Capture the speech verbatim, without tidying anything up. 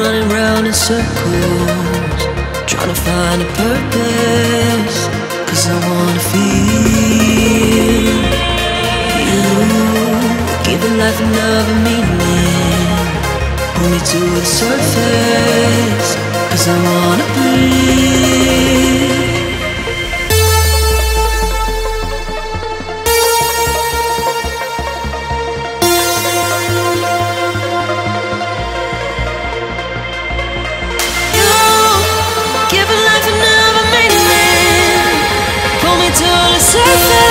running round in circles, trying to find a purpose, 'cause I wanna feel you, giving life another meaning. Pull me to the surface, 'cause I wanna breathe. Giving life another meaning. Pull me to the surface.